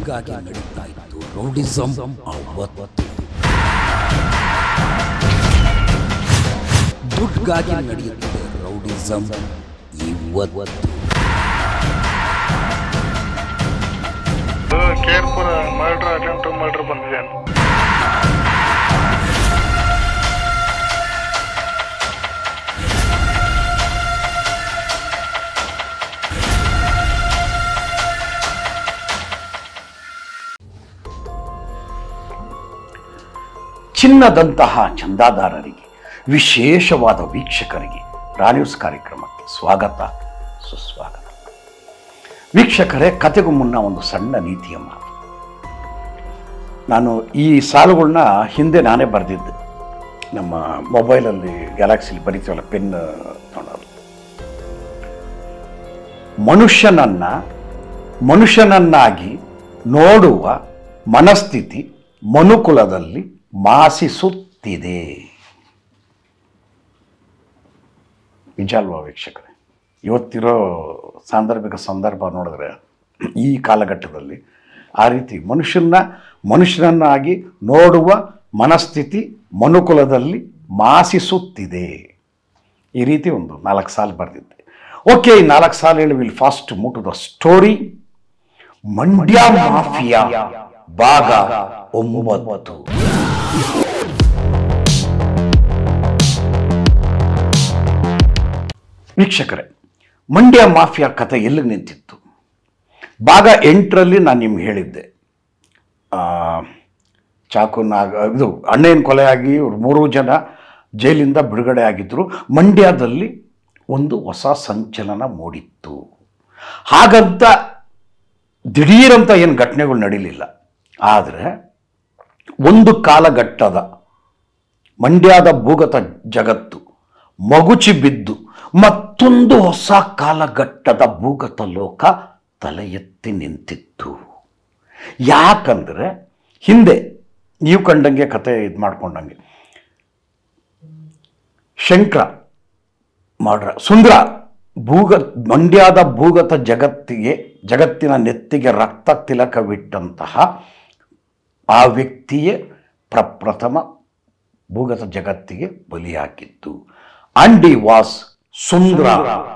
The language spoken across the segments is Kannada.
ದುಡ್ಗಾಗಿ ನಡೀತಾ ಇತ್ತು ರೌಡಿಸಂ ಅವತ್ತು. ದುಡ್ಗಾಗಿ ನಡೆಯುತ್ತದೆ ರೌಡಿಸಂ ಇವತ್ತು. ಕೇರ್ಪುರ ಮರ್ಡರ್ ಬಂದಿದೆ. ಚಿನ್ನದಂತಹ ಚಂದಾದಾರರಿಗೆ, ವಿಶೇಷವಾದ ವೀಕ್ಷಕರಿಗೆ ರಾನ್ಯೂಸ್ ಕಾರ್ಯಕ್ರಮಕ್ಕೆ ಸ್ವಾಗತ ಸುಸ್ವಾಗತ. ವೀಕ್ಷಕರೇ, ಕತೆಗೂ ಮುನ್ನ ಒಂದು ಸಣ್ಣ ನೀತಿಯ ಮಾತು. ನಾನು ಈ ಸಾಲುಗಳನ್ನ ಹಿಂದೆ ನಾನೇ ಬರೆದಿದ್ದೆ. ನಮ್ಮ ಮೊಬೈಲಲ್ಲಿ ಗ್ಯಾಲಕ್ಸಿಲಿ ಬರೀತೀವಲ್ಲ, ಪೆನ್ ತೊಗೊಂಡು. ಮನುಷ್ಯನನ್ನಾಗಿ ನೋಡುವ ಮನಸ್ಥಿತಿ ಮನುಕುಲದಲ್ಲಿ ಮಾಸಿಸುತ್ತಿದೆ. ನಿಜ ಅಲ್ವಾ ವೀಕ್ಷಕರೇ? ಇವತ್ತಿರೋ ಸಾಂದರ್ಭಿಕ ಸಂದರ್ಭ ನೋಡಿದ್ರೆ ಈ ಕಾಲಘಟ್ಟದಲ್ಲಿ ಆ ರೀತಿ ಮನುಷ್ಯನನ್ನಾಗಿ ನೋಡುವ ಮನಸ್ಥಿತಿ ಮನುಕುಲದಲ್ಲಿ ಮಾಸಿಸುತ್ತಿದೆ. ಈ ರೀತಿ ಒಂದು 4 ಸಾಲು ಬರೆದಿದ್ದೆ. ಓಕೆ, ಈ 4 ಸಾಲು ಹೇಳಿ will fast move to the story. Mandya mafia ಭಾಗ 9. ವೀಕ್ಷಕರೇ, ಮಂಡ್ಯ ಮಾಫಿಯಾ ಕಥೆ ಎಲ್ಲಿ ನಿಂತಿತ್ತು? ಭಾಗ 8ರಲ್ಲಿ ನಾನು ನಿಮ್ಗೆ ಹೇಳಿದ್ದೆ, ಇದು ಅಣ್ಣಯ್ಯನ ಕೊಲೆಯಾಗಿ ಇವರು 3 ಜನ ಜೈಲಿಂದ ಬಿಡುಗಡೆ ಆಗಿದ್ದರು. ಮಂಡ್ಯದಲ್ಲಿ ಒಂದು ಹೊಸ ಸಂಚಲನ ಮೂಡಿತ್ತು. ಹಾಗಂತ ದಿಢೀರಂತ ಏನು ಘಟನೆಗಳು ನಡೀಲಿಲ್ಲ. ಆದರೆ ಒಂದು ಕಾಲಘಟ್ಟದ ಮಂಡ್ಯದ ಭೂಗತ ಜಗತ್ತು ಮಗುಚಿ ಬಿದ್ದು ಮತ್ತೊಂದು ಹೊಸ ಕಾಲಘಟ್ಟದ ಭೂಗತ ಲೋಕ ತಲೆ ಎತ್ತಿ ನಿಂತಿತ್ತು. ಯಾಕಂದರೆ ಹಿಂದೆ ನೀವು ಕಂಡಂಗೆ ಕತೆ ಇದು ಮಾಡ್ಕೊಂಡಂಗೆ ಶಂಕರ ಸುಂದರ ಮಂಡ್ಯದ ಭೂಗತ ಜಗತ್ತಿನ ನೆತ್ತಿಗೆ ರಕ್ತ ತಿಲಕವಿಟ್ಟಂತಹ ಆ ವ್ಯಕ್ತಿಯೇ ಪ್ರಪ್ರಥಮ ಭೂಗತ ಜಗತ್ತಿಗೆ ಬಲಿಯಾಗಿದ್ದು. And he was Sundara.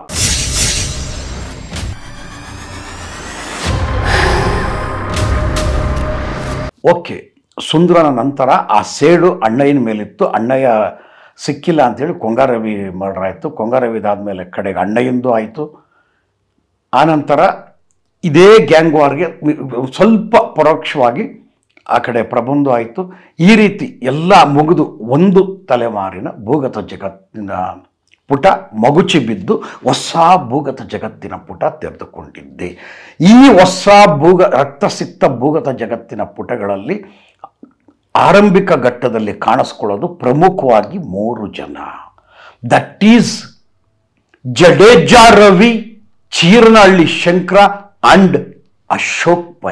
Okay, ಸುಂದರನ ನಂತರ ಆ ಸೇಡು ಅಣ್ಣಯ್ಯನ ಮೇಲಿತ್ತು. ಅಣ್ಣಯ್ಯ ಸಿಕ್ಕಿಲ್ಲ ಅಂಥೇಳಿ ಕೊಂಗಾರವಿ ಮರ್ಡರ್ ಆಯಿತು. ಕೊಂಗಾರವಿ ಇದಾದಮೇಲೆ ಕಡೆಗೆ ಅಣ್ಣಯ್ಯಂದು ಆಯಿತು. ಆನಂತರ ಇದೇ ಗ್ಯಾಂಗ್ ವಾರ್ಗೆ ಸ್ವಲ್ಪ ಪರೋಕ್ಷವಾಗಿ ಆ ಕಡೆ ಪ್ರಬಂಧ ಆಯಿತು. ಈ ರೀತಿ ಎಲ್ಲ ಮುಗಿದು ಒಂದು ತಲೆಮಾರಿನ ಭೂಗತ ಜಗತ್ತಿನ ಪುಟ ಮಗುಚಿ ಬಿದ್ದು ಹೊಸ ಭೂಗತ ಜಗತ್ತಿನ ಪುಟ ತೆರೆದುಕೊಂಡಿದ್ದೆ. ಈ ಹೊಸ ರಕ್ತಸಿಕ್ತ ಭೂಗತ ಜಗತ್ತಿನ ಪುಟಗಳಲ್ಲಿ ಆರಂಭಿಕ ಘಟ್ಟದಲ್ಲಿ ಕಾಣಿಸ್ಕೊಳ್ಳೋದು ಪ್ರಮುಖವಾಗಿ 3 ಜನ. That is Jadeja Ravi, Cheeranahalli Shankara and Ashok Pai.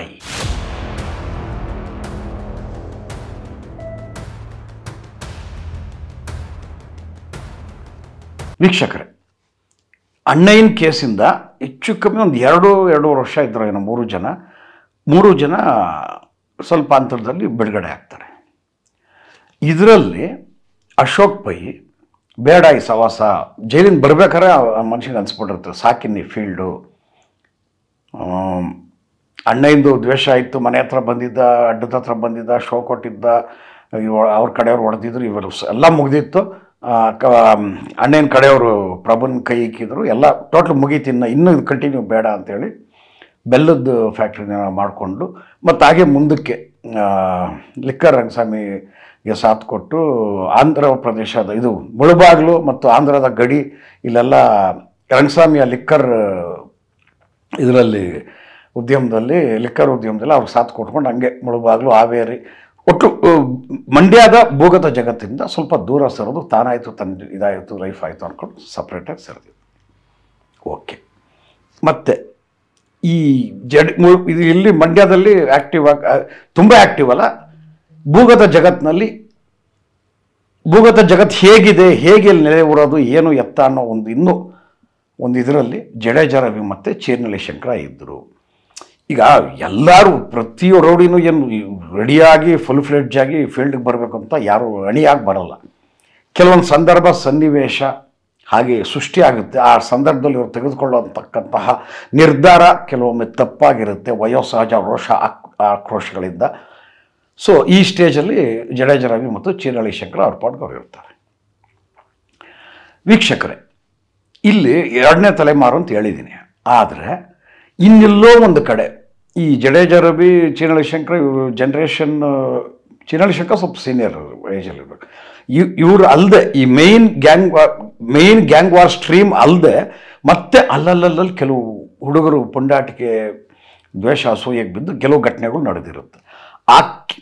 ವೀಕ್ಷಕರೇ, ಅಣ್ಣಯ್ಯನ ಕೇಸಿಂದ ಹೆಚ್ಚು ಕಮ್ಮಿ ಒಂದು 2-2.5 ವರ್ಷ ಇದ್ದರು ಏನೋ 3 ಜನ ಸ್ವಲ್ಪ ಅಂತರದಲ್ಲಿ ಬಿಡುಗಡೆ ಆಗ್ತಾರೆ. ಇದರಲ್ಲಿ ಅಶೋಕ್ ಪೈ ಬೇಡ ಈ ಸವಾಸ, ಜೈಲಿಂದ ಬರ್ಬೇಕಾದ್ರೆ ಮನುಷ್ಯನಿಗೆ ಅನ್ಸ್ಬಿಟ್ಟಿರ್ತದೆ ಸಾಕಿನ್ನಿ ಫೀಲ್ಡು. ಅಣ್ಣಯ್ಯಂದು ದ್ವೇಷ ಆಯಿತು, ಮನೆ ಹತ್ರ ಬಂದಿದ್ದ, ಅಡ್ಡದ ಹತ್ರ ಬಂದಿದ್ದ, ಶೋ ಕೊಟ್ಟಿದ್ದ, ಅವ್ರ ಕಡೆಯವ್ರು ಹೊಡೆದಿದ್ರು, ಇವರು ಎಲ್ಲ ಮುಗ್ದಿತ್ತು. ಅಣ್ಣಯ್ಯನ ಕಡೆಯವರು ಪ್ರಭುನ ಕೈ ಇಕ್ಕಿದ್ರು, ಎಲ್ಲ ಟೋಟಲ್ ಮುಗೀತು, ಇನ್ನೂ ಇದು ಕಂಟಿನ್ಯೂ ಬೇಡ ಅಂಥೇಳಿ ಬೆಲ್ಲದ ಫ್ಯಾಕ್ಟ್ರಿನ ಮಾಡಿಕೊಂಡು ಮತ್ತು ಹಾಗೆ ಮುಂದಕ್ಕೆ ಲಿಕ್ಕರ್ ರಂಗಸ್ವಾಮಿಗೆ ಸಾಥ್ ಕೊಟ್ಟು ಆಂಧ್ರ ಪ್ರದೇಶದ ಇದು ಮುಳುಬಾಗ್ಲು ಮತ್ತು ಆಂಧ್ರದ ಗಡಿ ಇಲ್ಲೆಲ್ಲ ರಂಗಸ್ವಾಮಿಯ ಲಿಕ್ಕರ್ ಇದರಲ್ಲಿ ಲಿಕ್ಕರ್ ಉದ್ಯಮದಲ್ಲಿ ಅವ್ರಿಗೆ ಸಾಥ್ ಕೊಟ್ಕೊಂಡು ಹಂಗೆ ಮುಳುಬಾಗ್ಲು, ಹಾವೇರಿ, ಒಟ್ಟು ಮಂಡ್ಯದ ಭೂಗತ ಜಗತ್ತಿಂದ ಸ್ವಲ್ಪ ದೂರ ಸರೋದು. ತಾನಾಯಿತು, ಇದಾಯಿತು, ಲೈಫ್ ಆಯಿತು ಅಂದ್ಕೊಂಡು ಸಪ್ರೇಟಾಗಿ ಸರಿದಿದ್ದು. ಓಕೆ, ಮತ್ತು ಈ ಇದು ಇಲ್ಲಿ ಮಂಡ್ಯದಲ್ಲಿ ತುಂಬ ಆ್ಯಕ್ಟಿವ್ ಅಲ್ಲ. ಭೂಗತ ಜಗತ್ತಿನಲ್ಲಿ ಭೂಗತ ಜಗತ್ತು ಹೇಗಿದೆ, ಹೇಗೆ ನೆಲೆ ಊರೋದು, ಏನು ಎತ್ತ ಅನ್ನೋ ಒಂದು ಇದರಲ್ಲಿ ಜಡೇಜಾ ರವಿ ಮತ್ತು ಚೀರನಹಳ್ಳಿ ಶಂಕರ ಇದ್ದರು. ಈಗ ಎಲ್ಲರೂ ಪ್ರತಿ ರೌಡಿನೂ ಏನು ರೆಡಿಯಾಗಿ ಫುಲ್ ಫ್ಲೆಡ್ಜ್ ಆಗಿ ಫೀಲ್ಡ್ಗೆ ಬರಬೇಕು ಅಂತ ಯಾರು ಅಣಿಯಾಗಿ ಬರಲ್ಲ. ಕೆಲವೊಂದು ಸಂದರ್ಭ ಸನ್ನಿವೇಶ ಹಾಗೆ ಸೃಷ್ಟಿಯಾಗುತ್ತೆ. ಆ ಸಂದರ್ಭದಲ್ಲಿ ಇವರು ತೆಗೆದುಕೊಳ್ಳತಕ್ಕಂತಹ ನಿರ್ಧಾರ ಕೆಲವೊಮ್ಮೆ ತಪ್ಪಾಗಿರುತ್ತೆ, ವಯೋಸಹಜ ರೋಷ ಆಕ್ರೋಶಗಳಿಂದ. ಸೊ ಈ ಸ್ಟೇಜಲ್ಲಿ ಜಡೇಜ ರವಿ ಮತ್ತು ಚೀರಳ್ಳಿ ಶಂಕರ್ ಅವ್ರ ಪಾಟ್ಗೆ ಅವ್ರು ಇರ್ತಾರೆ. ವೀಕ್ಷಕರೇ, ಇಲ್ಲಿ 2ನೇ ತಲೆಮಾರು ಅಂತ ಹೇಳಿದ್ದೀನಿ. ಆದರೆ ಇನ್ನೆಲ್ಲೋ ಒಂದು ಕಡೆ ಈ ಜಡೇಜ ರವಿ ಚೀರಳ್ಳಿ ಶಂಕರ್ ಇವರು ಜನ್ರೇಷನ್, ಚೀರಳ್ಳಿ ಶಂಕರ್ ಸ್ವಲ್ಪ ಸೀನಿಯರ್ ಏಜಲ್ಲಿ ಇರಬೇಕು. ಇವರು ಅಲ್ಲದೆ ಈ ಮೇನ್ ಗ್ಯಾಂಗ್ ವಾರ್ ಸ್ಟ್ರೀಮ್ ಅಲ್ಲದೆ ಮತ್ತೆ ಅಲ್ಲಲ್ಲಿ ಕೆಲವು ಹುಡುಗರು ಪುಂಡಾಟಿಕೆ ದ್ವೇಷ ಅಸೂಯೆಗೆ ಬಿದ್ದು ಕೆಲವು ಘಟನೆಗಳು ನಡೆದಿರುತ್ತೆ. ಆ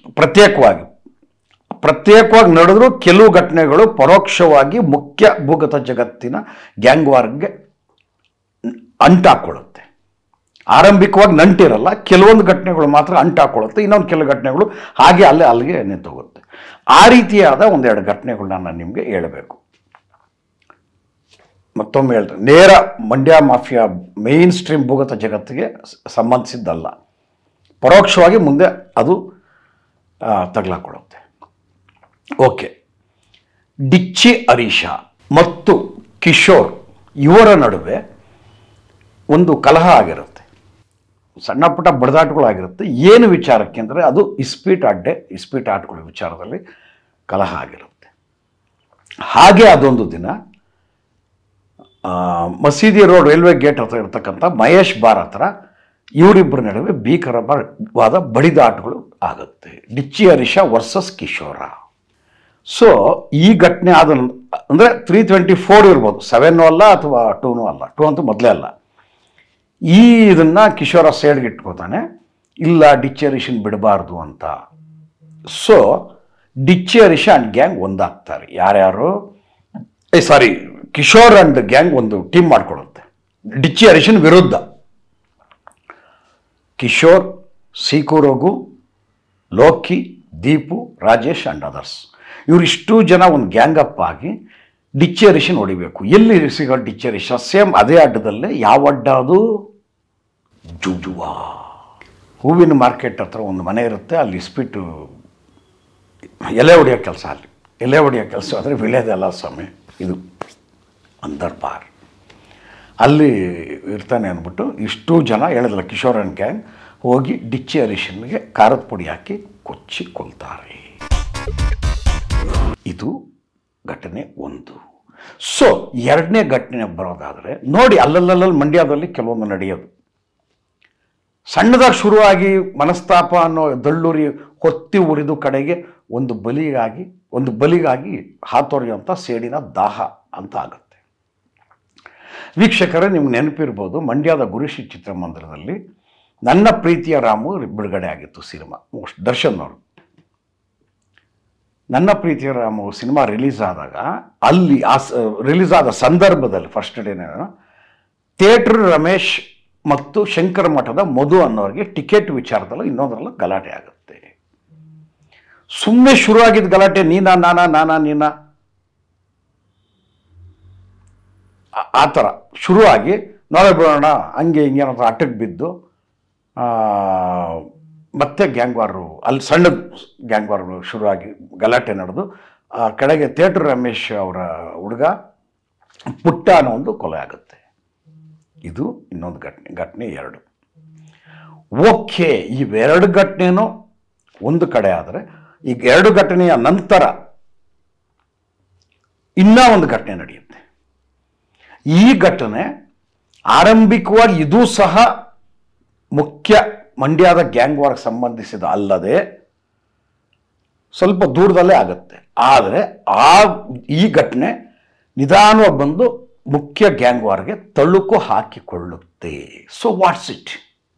ಪ್ರತ್ಯೇಕವಾಗಿ ನಡೆದರೂ ಕೆಲವು ಘಟನೆಗಳು ಪರೋಕ್ಷವಾಗಿ ಮುಖ್ಯ ಭೂಗತ ಜಗತ್ತಿನ ಗ್ಯಾಂಗ್ ವಾರ್ಗೆ ಅಂಟಾಕೊಳ್ಳುತ್ತೆ. ಆರಂಭಿಕವಾಗಿ ನಂಟಿರಲ್ಲ, ಕೆಲವೊಂದು ಘಟನೆಗಳು ಮಾತ್ರ ಅಂಟಾಕೊಳ್ಳುತ್ತೆ, ಇನ್ನೊಂದು ಕೆಲವು ಘಟನೆಗಳು ಹಾಗೆ ಅಲ್ಲಿಗೆ ನಿಂತೋಗುತ್ತೆ. ಆ ರೀತಿಯಾದ 1-2 ಘಟನೆಗಳನ್ನ ನಾನು ನಿಮಗೆ ಹೇಳಬೇಕು. ಮತ್ತೊಮ್ಮೆ ಹೇಳ್ತೇನೆ, ನೇರ ಮಂಡ್ಯ ಮಾಫಿಯಾ ಮೇನ್ ಸ್ಟ್ರೀಮ್ ಭೂಗತ ಜಗತ್ತಿಗೆ ಸಂಬಂಧಿಸಿದ್ದಲ್ಲ, ಪರೋಕ್ಷವಾಗಿ ಮುಂದೆ ಅದು ತಗಲಾಕೊಳ್ಳುತ್ತೆ. ಓಕೆ, ಡಿಚ್ಚಿ ಹರೀಶ ಮತ್ತು ಕಿಶೋರ್ ಇವರ ನಡುವೆ ಒಂದು ಕಲಹ ಆಗಿರುತ್ತೆ, ಸಣ್ಣ ಪುಟ್ಟ ಬಡದಾಟಗಳಾಗಿರುತ್ತೆ. ಏನು ವಿಚಾರಕ್ಕೆ ಅಂದರೆ ಅದು ಇಸ್ಪೀಟ್ ಆಟಗಳ ವಿಚಾರದಲ್ಲಿ ಕಲಹ ಆಗಿರುತ್ತೆ. ಹಾಗೆ ಅದೊಂದು ದಿನ ಮಸೀದಿ ರೋಡ್ ರೈಲ್ವೆ ಗೇಟ್ ಹತ್ರ ಇರ್ತಕ್ಕಂಥ ಮಹೇಶ್ ಬಾರ್ ಹತ್ರ ಇವರಿಬ್ಬರ ನಡುವೆ ಭೀಕರವಾದ ಬಡಿದಾಟಗಳು ಆಗುತ್ತೆ. ಡಿಚ್ಚಿ ಹರೀಶ ವರ್ಸಸ್ ಕಿಶೋರ. ಸೊ ಈ ಘಟನೆ ಆದ ಅಂದರೆ 324 ಇರ್ಬೋದು, 7 ಅಲ್ಲ ಅಥವಾ 2 ಅಲ್ಲ, 2 ಅಂತೂ ಮೊದಲೇ ಅಲ್ಲ. ಇದನ್ನು ಕಿಶೋರ ಸೈಡ್ಗೆ ಇಟ್ಕೋತಾನೆ, ಇಲ್ಲ ಡಿಚ್ಚಿ ಹರೀಶನ್ ಬಿಡಬಾರ್ದು ಅಂತ. So Dichchi Harisha and gang ಒಂದಾಗ್ತಾರೆ. ಯಾರ್ಯಾರು ಕಿಶೋರ್ ಆ್ಯಂಡ್ ಗ್ಯಾಂಗ್ ಒಂದು ಟೀಮ್ ಮಾಡ್ಕೊಳ್ಳುತ್ತೆ ಡಿಚ್ಚಿ ಹರೀಶನ್ ವಿರುದ್ಧ. ಕಿಶೋರ್, ಸೀಕು ರಘು, ಲೋಕಿ, ದೀಪು, ರಾಜೇಶ್ ಆ್ಯಂಡ್ ಅದರ್ಸ್ ಇವರಿಷ್ಟು ಜನ ಒಂದು ಗ್ಯಾಂಗ್ ಅಪ್ ಆಗಿ ಡಿಚ್ಚಿ ಹರೀಶನ್ ಹೊಡಿಬೇಕು. ಎಲ್ಲಿ ಸಿಗೋ ಡಿಚ್ಚಿ ಹರೀಶ? ಸೇಮ್ ಅದೇ ಅಡ್ಡದಲ್ಲೇ. ಯಾವ ಅಡ್ಡ ಅದು? ಜುಜುವಾ. ಹೂವಿನ ಮಾರ್ಕೆಟ್ ಹತ್ರ ಒಂದು ಮನೆ ಇರುತ್ತೆ, ಅಲ್ಲಿ ಇಸ್ಬಿಟ್ಟು ಎಲೆ ಹೊಡೆಯೋ ಕೆಲಸ. ಅಲ್ಲಿ ಎಲೆ ಹೊಡೆಯೋ ಕೆಲಸ ಅಂದರೆ ವಿಳೆದೆಲ್ಲ ಸ್ವಾಮಿ, ಇದು ಅಂದರ್ ಬಾರ್. ಅಲ್ಲಿ ಇರ್ತಾನೆ ಅಂದ್ಬಿಟ್ಟು ಇಷ್ಟು ಜನ ಹೇಳಿದ್ರಲ್ಲ ಕಿಶೋರ್ ಆ್ಯಂಡ್ ಗ್ಯಾಂಗ್ ಹೋಗಿ ಡಿಚ್ಚಿ ಹರೀಶನ್ಗೆ ಖಾರದ ಪುಡಿ ಹಾಕಿ ಕೊಚ್ಚಿ ಕೊಲ್ತಾರೆ. ಇದು ಘಟನೆ 1. ಸೊ 2ನೇ ಘಟನೆ ಬರೋದಾದರೆ ನೋಡಿ, ಅಲ್ಲಲ್ಲಿ ಮಂಡ್ಯದಲ್ಲಿ ಕೆಲವೊಂದು ನಡೆಯೋದು ಸಣ್ಣದಾಗಿ ಶುರುವಾಗಿ ಮನಸ್ತಾಪ ಅನ್ನೋ ದಳ್ಳೂರಿ ಹೊತ್ತಿ ಉರಿದು ಕಡೆಗೆ ಒಂದು ಬಲಿಗಾಗಿ ಹಾತೊರೆಯುವಂಥ ಸೇಡಿನ ದಾಹ ಅಂತ ಆಗುತ್ತೆ. ವೀಕ್ಷಕರೇ, ನಿಮ್ಗೆ ನೆನಪಿರ್ಬೋದು, ಮಂಡ್ಯದ ಗುರುಶ್ರೀ ಚಿತ್ರಮಂದಿರದಲ್ಲಿ ನನ್ನ ಪ್ರೀತಿಯ ರಾಮು ಬಿಡುಗಡೆ ಆಗಿತ್ತು ಸಿನಿಮಾ. ದರ್ಶನ್ ಅವರು ನನ್ನ ಪ್ರೀತಿಯ ರಾಮು ಸಿನಿಮಾ ರಿಲೀಸ್ ಆದಾಗ ಅಲ್ಲಿ ರಿಲೀಸ್ ಆದ ಸಂದರ್ಭದಲ್ಲಿ ಫಸ್ಟ್ ಡೇನೇ ಥಿಯೇಟರ್ ರಮೇಶ್ ಮತ್ತು ಶಂಕರ ಮಠದ ಮಧು ಅನ್ನೋರಿಗೆ ಟಿಕೆಟ್ ವಿಚಾರದಲ್ಲೂ ಇನ್ನೊಂದರಲ್ಲೂ ಗಲಾಟೆ ಆಗುತ್ತೆ. ಸುಮ್ಮನೆ ಶುರುವಾಗಿದ್ದ ಗಲಾಟೆ ನೀನಾ ಆ ಥರ ಶುರುವಾಗಿ ನಾಳೆ ಬಿಡೋಣ ಹಂಗೆ ಹಿಂಗೆ ಅನ್ನೋ ಅಟ್ಟಕ್ಕೆ ಬಿದ್ದು ಮತ್ತೆ ಗ್ಯಾಂಗ್ ವಾರು, ಅಲ್ಲಿ ಸಣ್ಣ ಗ್ಯಾಂಗ್ ವಾರು ಶುರುವಾಗಿ ಗಲಾಟೆ ನಡೆದು ಕಡೆಗೆ ಥಿಯೇಟರ್ ರಮೇಶ್ ಅವರ ಹುಡುಗ ಪುಟ್ಟ ಅನ್ನೋ ಒಂದು ಕೊಲೆ ಆಗುತ್ತೆ. ಇದು ಇನ್ನೊಂದು ಘಟನೆ 2. ಓಕೆ, ಇವೆರಡು ಘಟನೆನೂ ಒಂದು ಕಡೆ ಆದರೆ, ಈಗ 2 ಘಟನೆಯ ನಂತರ ಇನ್ನೂ ಒಂದು ಘಟನೆ ನಡೆಯುತ್ತೆ. ಈ ಘಟನೆ ಆರಂಭಿಕವಾಗಿ ಇದು ಸಹ ಮುಖ್ಯ ಮಂಡ್ಯದ ಗ್ಯಾಂಗ್ ವಾರ್ಗೆ ಸಂಬಂಧಿಸಿದ ಅಲ್ಲದೆ ಸ್ವಲ್ಪ ದೂರದಲ್ಲೇ ಆಗುತ್ತೆ. ಆದರೆ ಈ ಘಟನೆ ನಿಧಾನವಾಗಿ ಬಂದು ಮುಖ್ಯ ಗ್ಯಾಂಗ್ ವಾರ್ಗೆ ತಳುಕು ಹಾಕಿಕೊಳ್ಳುತ್ತೆ. So what's it?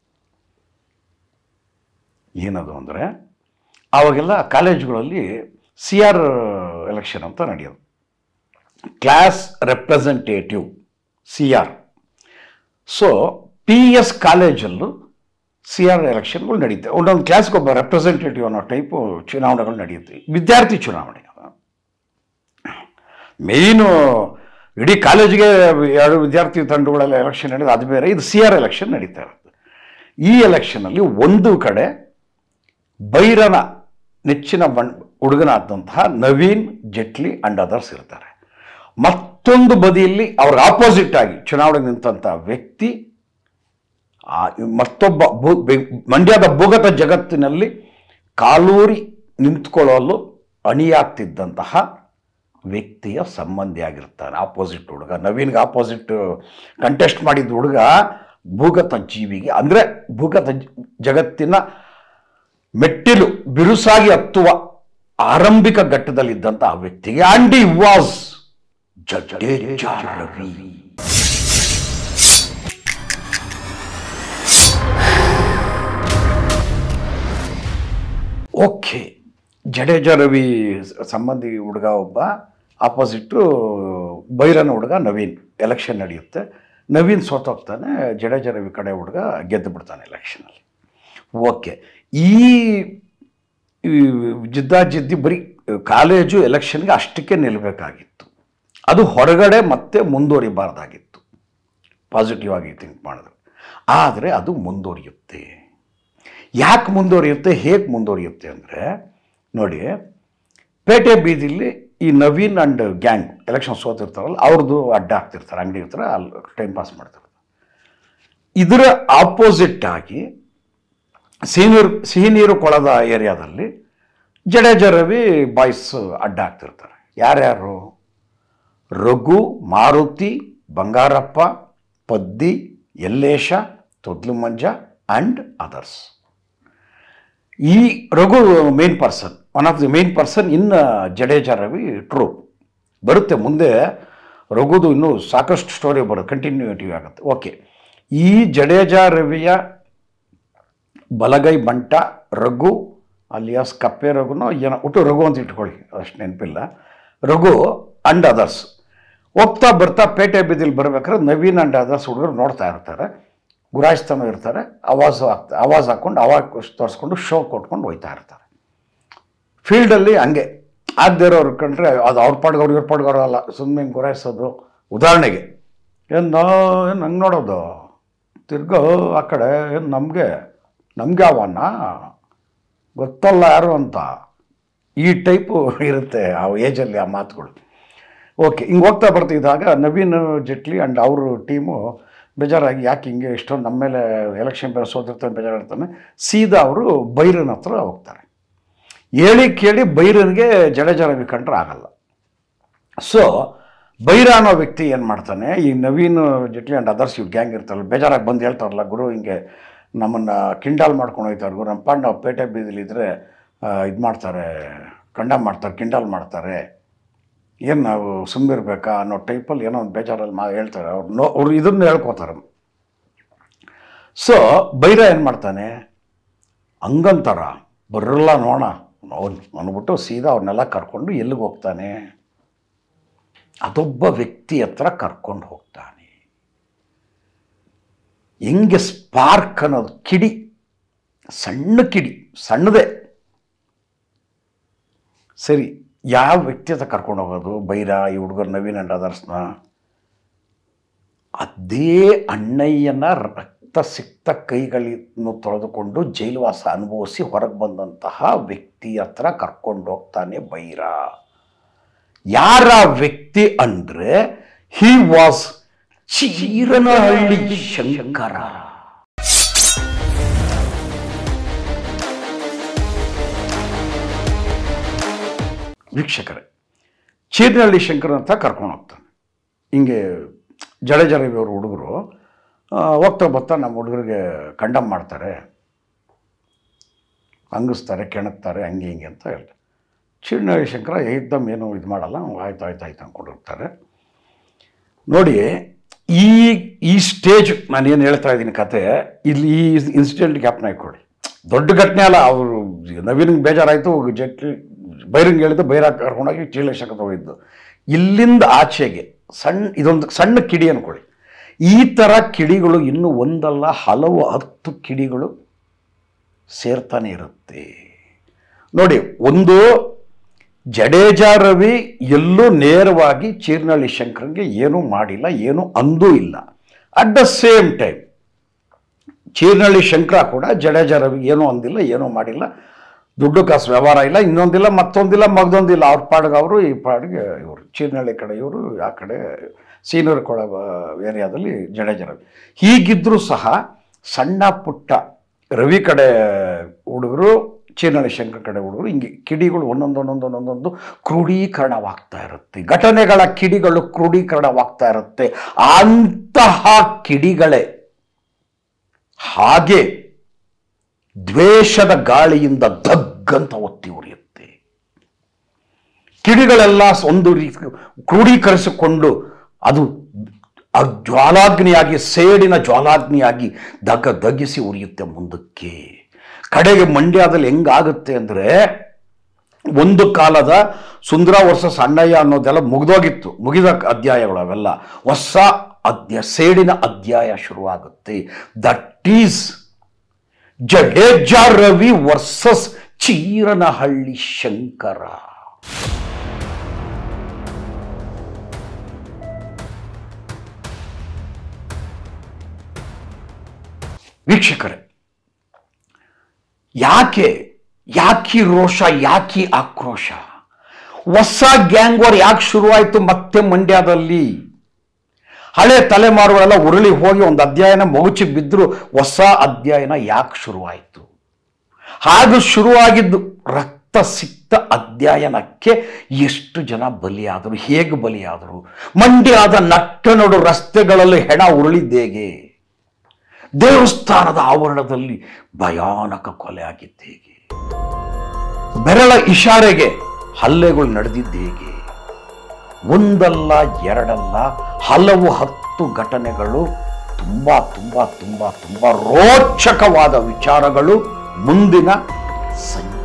ಏನದು ಅಂದರೆ, ಆವಾಗೆಲ್ಲ ಕಾಲೇಜುಗಳಲ್ಲಿ CR ಎಲೆಕ್ಷನ್ ಅಂತ ನಡೆಯೋದು, class representative CR. So PS ಕಾಲೇಜಲ್ಲೂ CR ಎಲೆಕ್ಷನ್ಗಳು ನಡೆಯುತ್ತೆ. ಒಂದೊಂದು ಕ್ಲಾಸ್ಗೆ ಒಬ್ಬ ರೆಪ್ರೆಸೆಂಟೇಟಿವ್ ಅನ್ನೋ ಟೈಪು ಚುನಾವಣೆಗಳು ನಡೆಯುತ್ತೆ. ವಿದ್ಯಾರ್ಥಿ ಚುನಾವಣೆ ಮೇಯ್ನು. ಇಡೀ ಕಾಲೇಜಿಗೆ 2 ವಿದ್ಯಾರ್ಥಿ ತಂಡಗಳೆಲ್ಲ ಎಲೆಕ್ಷನ್ ನಡೆಯೋದು ಅದು ಬೇರೆ, ಇದು CR ಎಲೆಕ್ಷನ್ ನಡೀತಾ ಇರುತ್ತೆ. ಈ ಎಲೆಕ್ಷನಲ್ಲಿ ಒಂದು ಕಡೆ ಬೈರನ ನೆಚ್ಚಿನ ಹುಡುಗನಾದಂತಹ ನವೀನ್ ಜೇಟ್ಲಿ ಅಂಡ್ ಅದರ್ಸ್ ಇರ್ತಾರೆ. ಮತ್ತೊಂದು ಬದಿಯಲ್ಲಿ ಅವ್ರ ಆಪೋಸಿಟ್ ಆಗಿ ಚುನಾವಣೆ ನಿಂತಹ ವ್ಯಕ್ತಿ ಮತ್ತೊಬ್ಬ ಮಂಡ್ಯದ ಭೂಗತ ಜಗತ್ತಿನಲ್ಲಿ ಕಾಲೂರಿ ನಿಂತ್ಕೊಳ್ಳಲು ಅಣಿಯಾಗ್ತಿದ್ದಂತಹ ವ್ಯಕ್ತಿಯ ಸಂಬಂಧಿಯಾಗಿರ್ತಾನೆ. ಆಪೋಸಿಟ್ ಹುಡುಗ, ನವೀನ್ಗೆ ಆಪೋಸಿಟ್ ಕಂಟೆಸ್ಟ್ ಮಾಡಿದ ಹುಡುಗ ಭೂಗತ ಜೀವಿಗೆ, ಅಂದರೆ ಭೂಗತ ಜಗತ್ತಿನ ಮೆಟ್ಟಿಲು ಬಿರುಸಾಗಿ ಹತ್ತುವ ಆರಂಭಿಕ ಘಟ್ಟದಲ್ಲಿದ್ದಂಥ ಆ ವ್ಯಕ್ತಿಗೆ and he was Jadeja Ravi. Okay, Jadeja Ravi ಸಂಬಂಧಿ ಹುಡುಗ ಒಬ್ಬ, ಆಪೋಸಿಟ್ಟು ಬೈರನ ಹುಡುಗ ನವೀನ್. ಎಲೆಕ್ಷನ್ ನಡೆಯುತ್ತೆ, ನವೀನ್ ಸೋತೋಗ್ತಾನೆ, ಜಡೇಜಾ ರವಿ ಕಡೆ ಹುಡುಗ ಗೆದ್ದು ಬಿಡ್ತಾನೆ ಎಲೆಕ್ಷನಲ್ಲಿ. ಓಕೆ, ಈ ಜಿದ್ದಾಜಿದ್ದಿ ಬರೀ ಕಾಲೇಜು ಎಲೆಕ್ಷನ್ಗೆ ಅಷ್ಟಕ್ಕೆ ನಿಲ್ಲಬೇಕಾಗಿತ್ತು. ಅದು ಹೊರಗಡೆ ಮತ್ತೆ ಮುಂದುವರಿಬಾರ್ದಾಗಿತ್ತು, ಪಾಸಿಟಿವ್ ಆಗಿ ಥಿಂಕ್ ಮಾಡಿದ್ರು. ಆದರೆ ಅದು ಮುಂದುವರಿಯುತ್ತೆ. ಯಾಕೆ ಮುಂದುವರಿಯುತ್ತೆ, ಹೇಗೆ ಮುಂದುವರಿಯುತ್ತೆ ಅಂದರೆ ನೋಡಿ, ಪೇಟೆ ಬೀದಿಲಿ ಈ ನವೀನ್ ಅಂಡ್ ಗ್ಯಾಂಗ್ ಎಲೆಕ್ಷನ್ ಸೋತಿರ್ತಾರಲ್ಲ, ಅವ್ರದ್ದು ಅಡ್ಡ ಹಾಕ್ತಿರ್ತಾರೆ, ಅಂಗಡಿ ಇರ್ತಾರೆ, ಅಲ್ಲಿ ಟೈಮ್ ಪಾಸ್ ಮಾಡ್ತಿರ್ತಾರೆ. ಇದರ ಆಪೋಸಿಟ್ ಆಗಿ ಸಿಹಿನೀರು ಕೊಳದ ಏರಿಯಾದಲ್ಲಿ ಜಡೇಜಾ ರವಿ ಬಾಯ್ಸ್ ಅಡ್ಡ ಹಾಕ್ತಿರ್ತಾರೆ. ಯಾರ್ಯಾರು? ರಘು, ಮಾರುತಿ, ಬಂಗಾರಪ್ಪ, ಪದ್ದಿ, ಯಲ್ಲೇಶ, ತೊದ್ಲು ಮಂಜ ಆ್ಯಂಡ್ ಅದರ್ಸ್. ಈ Raghu main person, one of the main person in Jadeja Ravi troupe. ಬರುತ್ತೆ ಮುಂದೆ ರಘುದು ಇನ್ನೂ ಸಾಕಷ್ಟು ಸ್ಟೋರಿ ಬರುತ್ತೆ, ಕಂಟಿನ್ಯೂಟಿವ್ ಆಗುತ್ತೆ. ಓಕೆ, ಈ ಜಡೇಜಾ ರವಿಯ ಬಲಗೈ ಬಂಟ ರಘು ಅಲಿಯಾಸ್ ಕಪ್ಪೆ ರಘುನೋ ಏನೋ ಒಟ್ಟು ರಘು ಅಂತ ಇಟ್ಕೊಳ್ಳಿ, ಅಷ್ಟು ನೆನಪಿಲ್ಲ. ರಘು ಅಂಡ್ ಅದರ್ಸ್ ಹೋಗ್ತಾ ಬರ್ತಾ ಪೇಟೆ ಬೀದಿಲಿ ಬರ್ಬೇಕಾದ್ರೆ ನವೀನ್ ಅಂಡ್ ಅದರ್ಸ್ ಹುಡುಗರು ನೋಡ್ತಾ ಇರ್ತಾರೆ, ಗುರಾಯಿಸ್ತಾನೂ ಇರ್ತಾರೆ, ಆವಾಜ್ ಹಾಕ್ಕೊಂಡು ತೋರಿಸ್ಕೊಂಡು ಶೋ ಕೊಟ್ಕೊಂಡು ಹೋಯ್ತಾ ಇರ್ತಾರೆ. ಫೀಲ್ಡಲ್ಲಿ ಹಂಗೆ ಆಗದಿರೋರು ಕಂಡ್ರೆ ಅದು ಅವ್ರ ಪಾಡ್ಗವ್ರು ಇವ್ರ ಪಾಡ್ಗವ್ರು ಅಲ್ಲ, ಸುಮ್ಮನೆ ಗುರಾಯಿಸೋದು. ಉದಾಹರಣೆಗೆ ಏನು ಹಂಗೆ ನೋಡೋದು, ತಿರ್ಗೋ ಆ ಕಡೆ ಏನು ನಮಗೆ ಅವನ್ನ ಗೊತ್ತಲ್ಲ ಯಾರು ಅಂತ, ಈ ಟೈಪು ಇರುತ್ತೆ ಆ ಏಜಲ್ಲಿ ಆ ಮಾತುಗಳು. ಓಕೆ, ಹಿಂಗೆ ಹೋಗ್ತಾ ಬರ್ತಿದ್ದಾಗ ನವೀನ್ ಜೇಟ್ಲಿ ಆ್ಯಂಡ್ ಅವರು ಟೀಮು ಬೇಜಾರಾಗಿ ಯಾಕೆ ಹಿಂಗೆ ಇಷ್ಟೊಂದು ನಮ್ಮ ಮೇಲೆ ಎಲೆಕ್ಷನ್ ಬೇರೆ ಸೋತಿರ್ತಾನೆ ಬೇಜಾರಾಗ್ತಾನೆ, ಸೀದಾ ಅವರು ಬೈರನ್ ಹತ್ರ ಹೋಗ್ತಾರೆ. ಹೇಳಿ ಕೇಳಿ ಬೈರನ್ಗೆ ಜಡೇಜಾ ರವಿ ಕಂಡ್ರೆ ಆಗಲ್ಲ. ಸೊ ಬೈರ ಅನ್ನೋ ವ್ಯಕ್ತಿ ಏನು ಮಾಡ್ತಾನೆ, ಈ ನವೀನ್ ಜೇಟ್ಲಿ ಆ್ಯಂಡ್ ಅದರ್ಸ್ ಇವ್ ಗ್ಯಾಂಗ್ ಇರ್ತಾರಲ್ಲ, ಬೇಜಾರಾಗಿ ಬಂದು ಹೇಳ್ತಾರಲ್ಲ, ಗುರು ಹಿಂಗೆ ನಮ್ಮನ್ನು ಕಿಂಡಾಲ್ ಮಾಡ್ಕೊಂಡು ಹೋಗ್ತಾರೆ ಗುರು, ನಮ್ಮ ಪಾಂಡ ಪೇಟೆ ಬೀದಿಲಿದ್ರೆ ಇದು ಮಾಡ್ತಾರೆ, ಕಂಡಮ್ ಮಾಡ್ತಾರೆ, ಕಿಂಡಾಲ್ ಮಾಡ್ತಾರೆ, ಏನು ನಾವು ಸುಮ್ಮನಿರ್ಬೇಕಾ ಅನ್ನೋ ಟೈಪಲ್ಲಿ ಏನೋ ಒಂದು ಬೇಜಾರಲ್ಲಿ ಹೇಳ್ತಾರೆ. ಅವ್ರು ಇದನ್ನು ಹೇಳ್ಕೊತಾರೆ. ಸೊ ಬೈರ ಏನು ಮಾಡ್ತಾನೆ, ಹಂಗಂತಾರ ಬರಲ್ಲ ನೋಣ ಅಂದ್ಬಿಟ್ಟು ಸೀದಾ ಅವ್ರನ್ನೆಲ್ಲ ಕರ್ಕೊಂಡು ಎಲ್ಲಿಗೆ ಹೋಗ್ತಾನೆ, ಅದೊಬ್ಬ ವ್ಯಕ್ತಿ ಹತ್ರ ಕರ್ಕೊಂಡು ಹೋಗ್ತಾನೆ. ಹೆಂಗೆ ಸ್ಪಾರ್ಕ್ ಅನ್ನೋದು ಕಿಡಿ, ಸಣ್ಣ ಕಿಡಿ, ಸಣ್ಣದೇ ಸರಿ, ಯಾವ ವ್ಯಕ್ತಿ ಹತ್ರ ಕರ್ಕೊಂಡು ಹೋಗೋದು ಬೈರ, ಈ ಹುಡುಗರು ನವೀನ್ ಅಂಡ್ ಅದರ್ಸ್ನ, ಅದೇ ಅಣ್ಣಯ್ಯನ ರಕ್ತ ಸಿಕ್ತ ಕೈಗಳನ್ನು ತೊಳೆದುಕೊಂಡು ಜೈಲುವಾಸ ಅನುಭವಿಸಿ ಹೊರಗೆ ಬಂದಂತಹ ವ್ಯಕ್ತಿ ಹತ್ರ ಕರ್ಕೊಂಡು ಹೋಗ್ತಾನೆ ಬೈರ. ಯಾರ ವ್ಯಕ್ತಿ ಅಂದರೆ ಹಿ ವಾಸ್ ಚೀರನಹಳ್ಳಿ ಶಂಕರ. ವೀಕ್ಷಕರೇ, ಚೀರನಹಳ್ಳಿ ಶಂಕರ ಅಂತ ಕರ್ಕೊಂಡು ಹೋಗ್ತಾನೆ. ಹಿಂಗೆ ಜಡೇಜಾ ರವಿ ಅವರು ಹುಡುಗರು ಹೋಗ್ತಾ ಬರ್ತಾ ನಮ್ಮ ಹುಡುಗರಿಗೆ ಕಂಡಮ್ ಮಾಡ್ತಾರೆ, ಹಂಗಿಸ್ತಾರೆ, ಕೆಣಕ್ತಾರೆ, ಹಂಗೆ ಹಿಂಗೆ ಅಂತ ಹೇಳ್ತಾರೆ. ಚೀರನಹಳ್ಳಿ ಶಂಕರ ಏಕ್ದಮ್ ಏನು ಇದು ಮಾಡಲ್ಲ, ಆಯ್ತು ಅಂದ್ಕೊಂಡಿರ್ತಾರೆ. ನೋಡಿ, ಈ ಸ್ಟೇಜ್ ನಾನು ಏನು ಹೇಳ್ತಾ ಇದ್ದೀನಿ ಕತೆ, ಇಲ್ಲಿ ಈ ಇನ್ಸಿಡೆಂಟ್ ಜ್ಞಾಪನ ಇಟ್ಕೊಳ್ಳಿ. ದೊಡ್ಡ ಘಟನೆ ಅಲ್ಲ. ಅವರು ನವೀನ್ಗೆ ಬೇಜಾರಾಯಿತು, ಜೇಟ್ಲಿ ಬೈರಂಗೆ ಹೇಳಿದ್ದು, ಬೈರ ಕರ್ಕೊಂಡೋಗಿ ಚೀರನಹಳ್ಳಿ ಶಂಕರ ಹೋಗಿದ್ದು. ಇಲ್ಲಿಂದ ಆಚೆಗೆ ಇದೊಂದು ಸಣ್ಣ ಕಿಡಿ ಅಂದ್ಕೊಳ್ಳಿ. ಈ ಥರ ಕಿಡಿಗಳು ಇನ್ನೂ ಒಂದಲ್ಲ, ಹಲವು 10 ಕಿಡಿಗಳು ಸೇರ್ತಾನೆ ಇರುತ್ತೆ. ನೋಡಿ, ಒಂದು ಜಡೇಜಾ ರವಿ ಎಲ್ಲೂ ನೇರವಾಗಿ ಚೀರನಹಳ್ಳಿ ಶಂಕರನ್ಗೆ ಏನೂ ಮಾಡಿಲ್ಲ, ಏನೂ ಅಂದೂ ಇಲ್ಲ. At the same time Cheernalli Shankara ಕೂಡ ಜಡೇಜ ರವಿ ಏನೂ ಅಂದಿಲ್ಲ, ಏನೂ ಮಾಡಿಲ್ಲ, ದುಡ್ಡು ಕಾಸು ವ್ಯವಹಾರ ಇಲ್ಲ, ಇನ್ನೊಂದಿಲ್ಲ ಮತ್ತೊಂದಿಲ್ಲ ಮಗದೊಂದಿಲ್ಲ, ಅವ್ರ ಪಾಡಿಗೆ ಅವರು ಈ ಪಾಡಿಗೆ ಇವರು. ಚೀರ್ನಳ್ಳಿ ಕಡೆ ಇವರು, ಆ ಕಡೆ ಸೀನಿಯರ್ ಕೊಳ ಏರಿಯಾದಲ್ಲಿ ಜಡೇಜ ರವಿ. ಹೀಗಿದ್ದರೂ ಸಹ ಸಣ್ಣ ಪುಟ್ಟ ರವಿ ಕಡೆ ಹುಡುಗರು, ಚೀರ್ನಳ್ಳಿ ಶಂಕರ್ ಕಡೆ ಹುಡುಗರು, ಹಿಂಗೆ ಕಿಡಿಗಳು ಒಂದೊಂದು ಕ್ರೋಢೀಕರಣವಾಗ್ತಾ ಇರುತ್ತೆ. ಘಟನೆಗಳ ಕಿಡಿಗಳು ಕ್ರೋಢೀಕರಣವಾಗ್ತಾ ಇರುತ್ತೆ. ಅಂತಹ ಕಿಡಿಗಳೇ ಹಾಗೆ ದ್ವೇಷದ ಗಾಳಿಯಿಂದ ದಗ್ಗಂತ ಒತ್ತಿ ಉರಿಯುತ್ತೆ. ಕಿಡಿಗಳೆಲ್ಲ ಒಂದು ರೀತಿ ಕ್ರೋಢೀಕರಿಸಿಕೊಂಡು ಅದು ಜ್ವಾಲಾಗ್ನಿಯಾಗಿ, ಸೇಡಿನ ಜ್ವಾಲಾಗ್ನಿಯಾಗಿ ದಗ್ಗಿಸಿ ಉರಿಯುತ್ತೆ ಮುಂದಕ್ಕೆ. ಕಡೆಗೆ ಮಂಡ್ಯದಲ್ಲಿ ಹೆಂಗಾಗುತ್ತೆ ಅಂದರೆ, ಒಂದು ಕಾಲದ ಸುಂದರ ವರ್ಸಸ್ ಅಣ್ಣಯ್ಯ ಅನ್ನೋದೆಲ್ಲ ಮುಗಿದೋಗಿತ್ತು, ಮುಗಿದ ಅಧ್ಯಾಯಗಳು ಅವೆಲ್ಲ. ಹೊಸ ಸೇಡಿನ ಅಧ್ಯಾಯ ಶುರುವಾಗುತ್ತೆ. That is Jadeja Ravi versus Cheeranahalli Shankara. ವೀಕ್ಷಕರೇ, ಯಾಕಿ ರೋಷ, ಯಾಕಿ ಆಕ್ರೋಶ? ಹೊಸ ಗ್ಯಾಂಗ್ ವಾರ್ ಯಾಕೆ ಶುರುವಾಯಿತು ಮತ್ತೆ ಮಂಡ್ಯದಲ್ಲಿ? ಹಳೆ ತಲೆಮಾರುಗಳೆಲ್ಲ ಉರುಳಿ ಹೋಗಿ ಒಂದು ಅಧ್ಯಾಯನ ಮಗುಚಿ ಬಿದ್ದರು, ಹೊಸ ಅಧ್ಯಾಯನ ಯಾಕೆ ಶುರುವಾಯಿತು? ಹಾಗೂ ಶುರುವಾಗಿದ್ದು ರಕ್ತ ಸಿಕ್ತ ಅಧ್ಯಾಯನಕ್ಕೆ ಎಷ್ಟು ಜನ ಬಲಿಯಾದರು, ಹೇಗೆ ಬಲಿಯಾದರು? ಮಂಡ್ಯದ ನಟ್ಟನಡು ರಸ್ತೆಗಳಲ್ಲಿ ಹೆಣ ಉರುಳಿದ್ದೇಗೆ? ದೇವಸ್ಥಾನದ ಆವರಣದಲ್ಲಿ ಭಯಾನಕ ಕೊಲೆ ಆಗಿದ್ದೇಗೆ? ಬೆರಳ ಇಶಾರೆಗೆ ಹಲ್ಲೆಗಳು ನಡೆದಿದ್ದೇಗೆ? ಒಂದಲ್ಲ ಎರಡಲ್ಲ, ಹಲವು 10 ಘಟನೆಗಳು, ತುಂಬಾ ರೋಚಕವಾದ ವಿಚಾರಗಳು ಮುಂದಿನ ಸಂಜೆ.